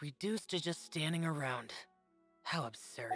Reduced to just standing around. How absurd.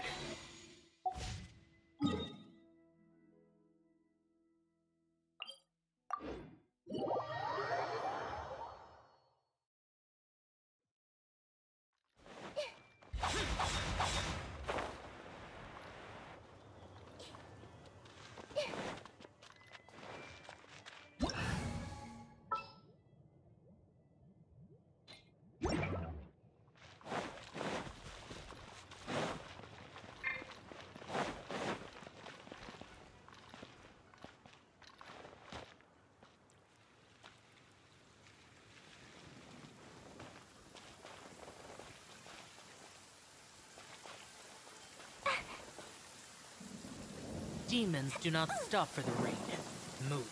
Demons do not stop for the rain. Move.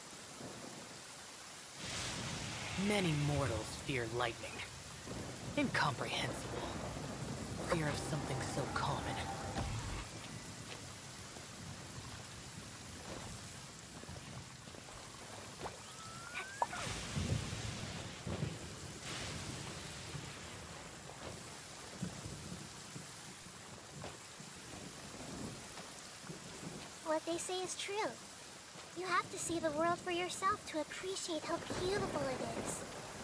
Many mortals fear lightning. Incomprehensible. Fear of something so common. What they say is true. You have to see the world for yourself to appreciate how beautiful it is.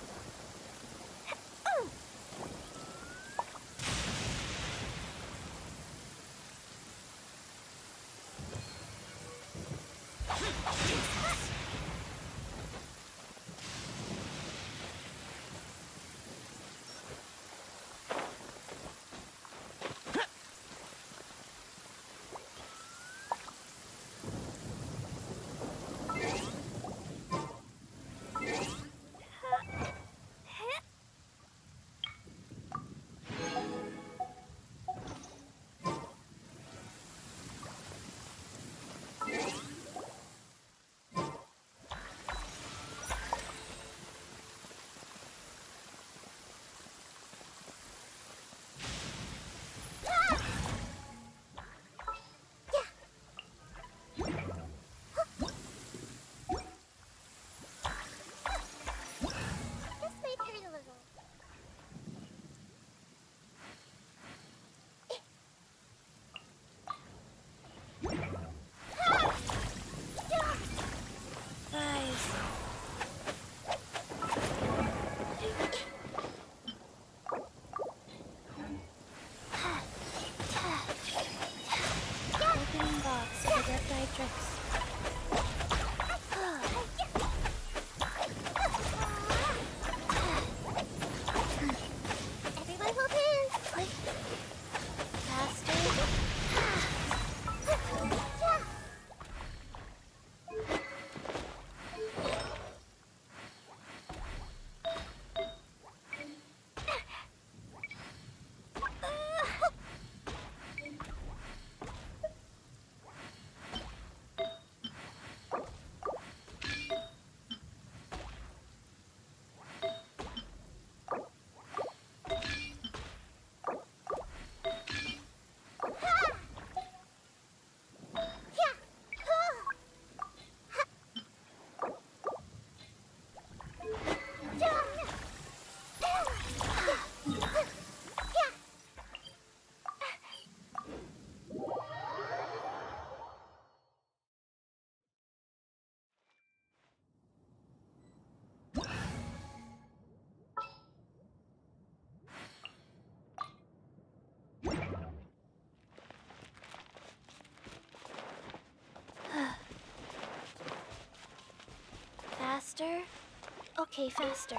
Faster? Okay, faster.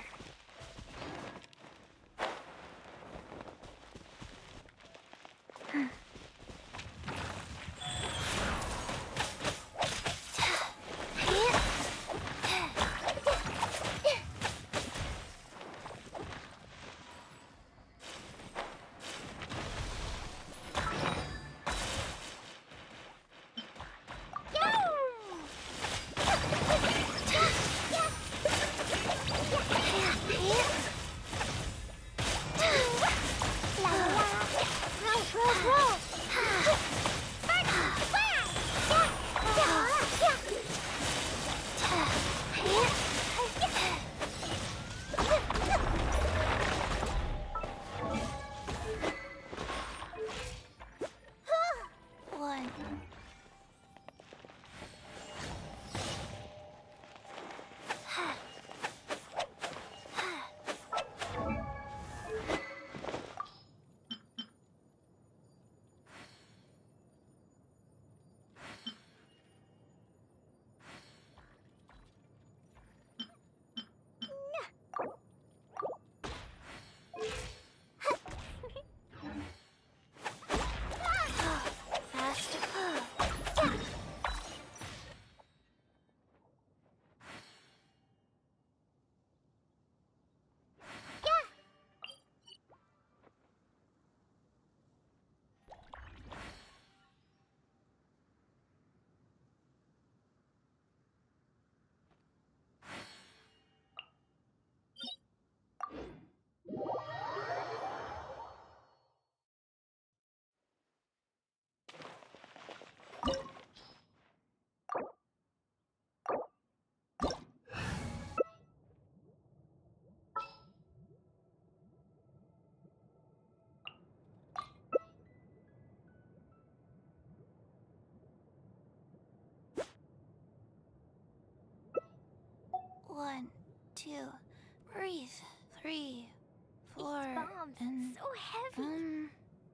2. Breathe. 3, 4, bombs, and so heavy.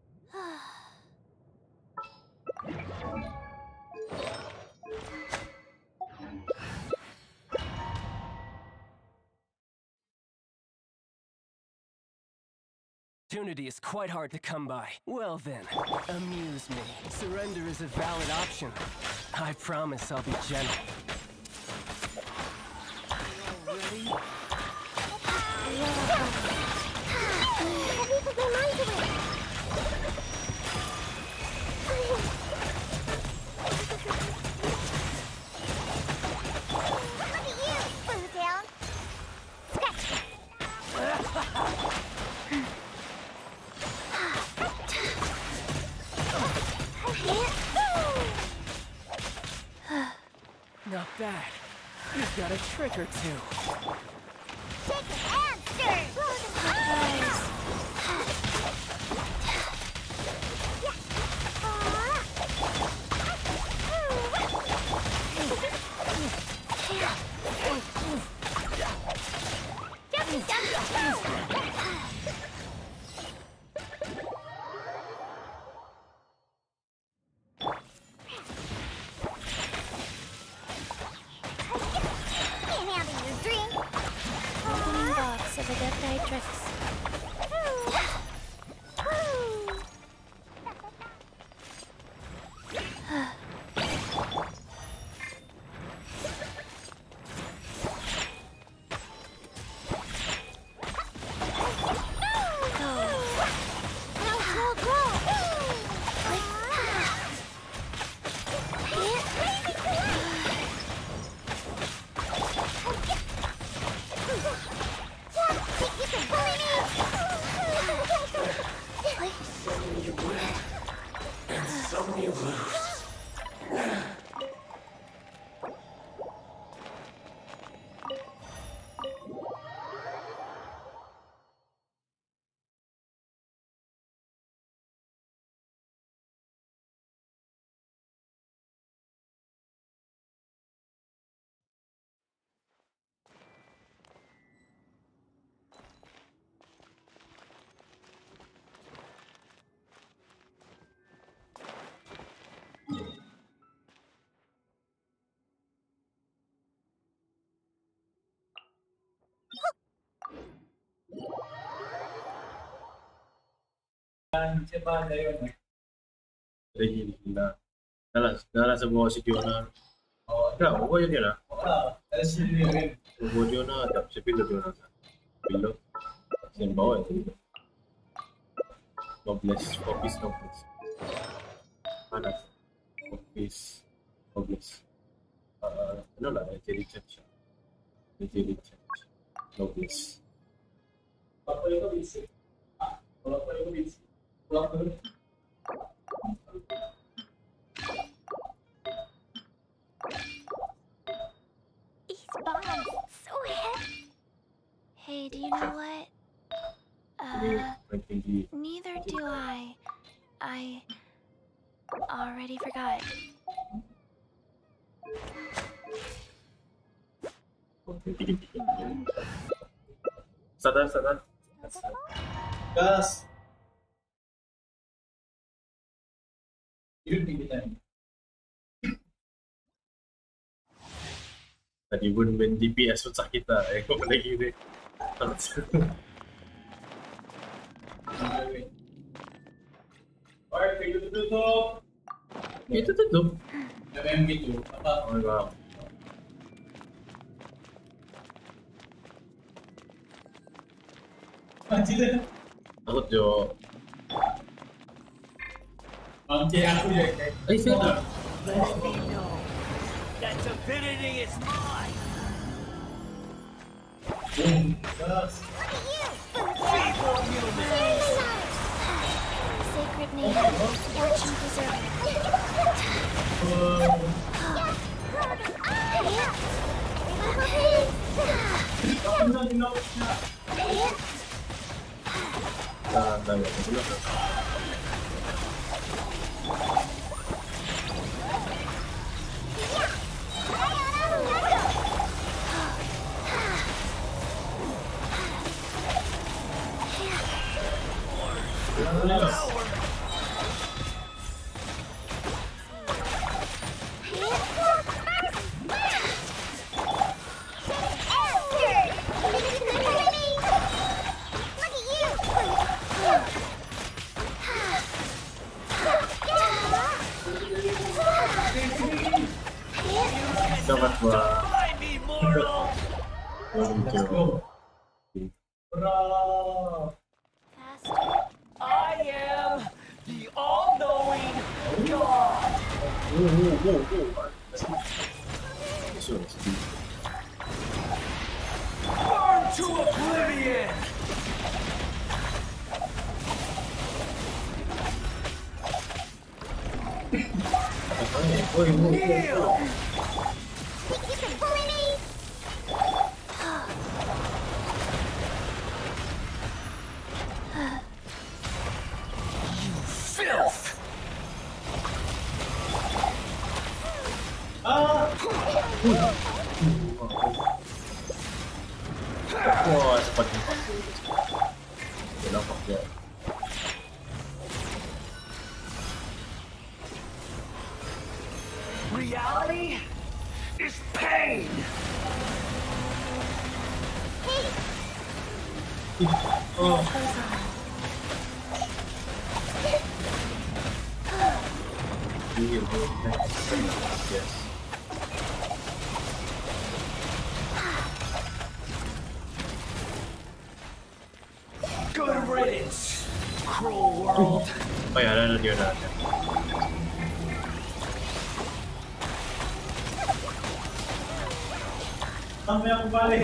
Opportunity is quite hard to come by. Well then, amuse me. Surrender is a valid option. I promise I'll be gentle. Ready? Let me put my mind to it. Look at you, Blue Down. Scratch. Not bad. You've got a trick or two. Shake it and stir. Opening box of Adeptitrix. Regina. Dalla sebuah Diona. Dah, apa je dia lah? Sebuah Diona, dah sepuluh Diona. Bila? Yang bawah itu. 12, Popis 12. Mana? Popis 12. Kenapa lah jadi church? Jadi church 12. Apa yang kau isi? Kalau apa yang kau isi? These bombs, so heavy. Hey, do you know what? Neither do I. I already forgot. Sadar. Gas. Tadi pun main DPS pun sakit lah. Kau lagi ni. Alright, pintu tutup. Itu tutup. Memang gitu. Apa? Oh, wow. Takut jo. Angke aku je. Saya. That divinity is mine! Sacred nature, fortune preserver. Dapat gua. Find me, mortal! Muncul. Faster. I am the all-knowing God! Burn to oblivion! Kneel! You can bully me! Filth! Wah, cepat cepat. Dia nampak dia. Reality is pain! Oh, Goes on. iya, yes. Good riddance, cruel world! Oh ya, ada dia ada. Sampai aku balik.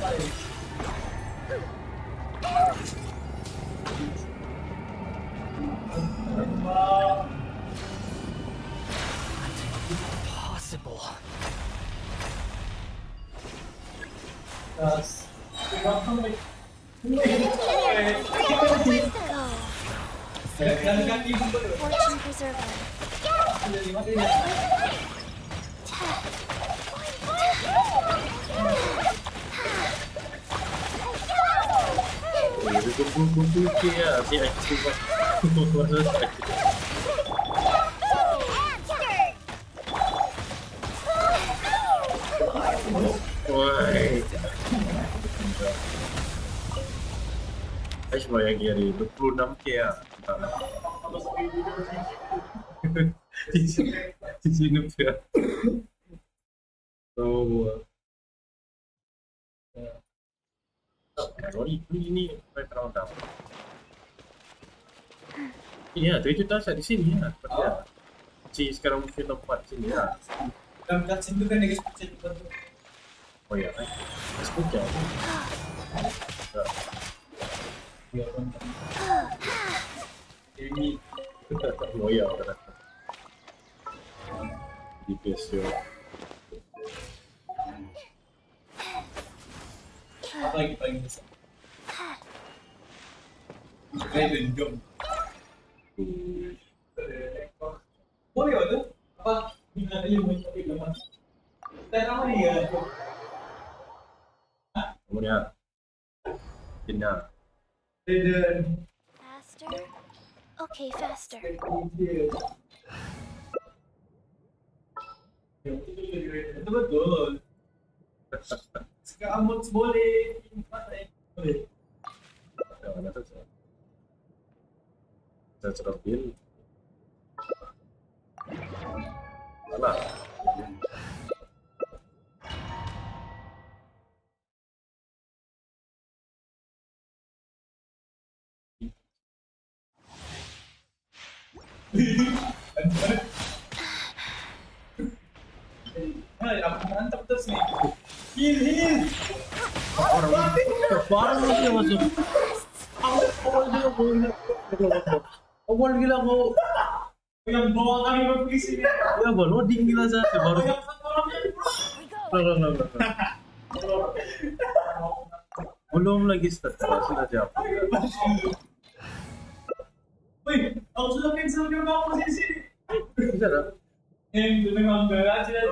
Possible. Fortune preserver. Itu kumpul ya, si active. Woi. Aish bayang kiri 26k ya. Di sini ya. Oh. Kalau ini background down. Iya, itu tas di sini ya. Seperti ya. Si sekarang mungkin tempat sini ya. Dalam cutscene itu kan dia speech itu. Oh iya, kan. Facebook ya. Dia nonton. Ini Oh iya, udah. Di PC. apa lagi paling besar? Kayak dendam. Boleh tuh? Apa? Gimana aja mau coba gimana? Cara apa ya? Kemudian Tina. Dan Faster. Okay, faster. itu betul. Sekarang boleh, boleh. Mana tu? Saya terapin. Salah. Hai, aku mantap terus nih. Heal. Orang barang dia masuk. Awal gila kau. Yang bawa kami pergi sini. Ya gua loading gila saya baru. Belum lagi start sudah jawab. Wih, aku sudah cancel juga kamu di sini. Bisa dah. Yang memang berat aja.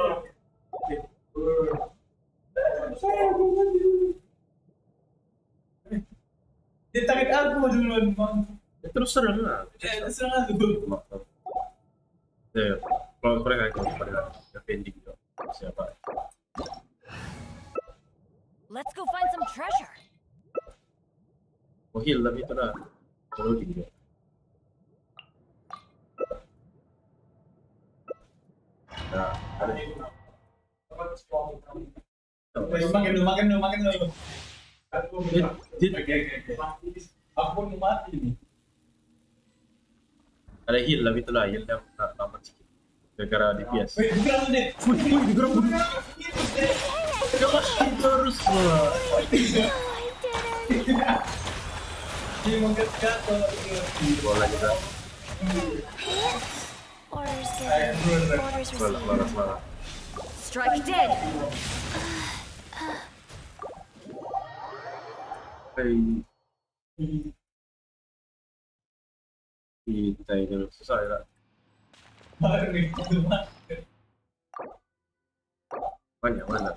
Dia tarik aku duluan, Bang. Terus serang lah. Serang aku. Maaf. Ya, kalau mereka pada pending gitu. Siapa? Let's go find some treasure. Oh heal tapi itu dah. Loading dia. Nah, ada Makan dulu. Aku mau mati nih. Ada heal lah itu lah, heal dah tambah sikit. Gara-gara DPS. Digerak deh. Terus lah. Dia mau kat Bola juga. Orders given. Orders received. Malah. Strike dead. Hey. Kita ini susah ya. Mana.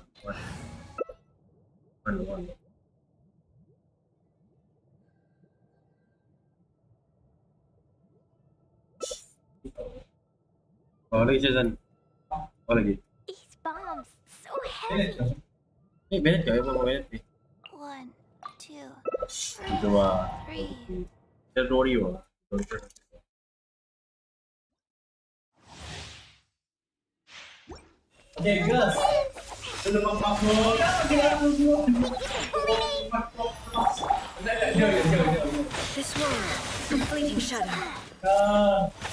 Oh lagi Jason. Oh lagi. These bombs, so heavy. Ini Bennett kaya mau Bennett nih. 1, 2, Dua. 3. Ada Dorio. Oke, gas. Sudah makmur. This one. Fleeting shadow. Ah,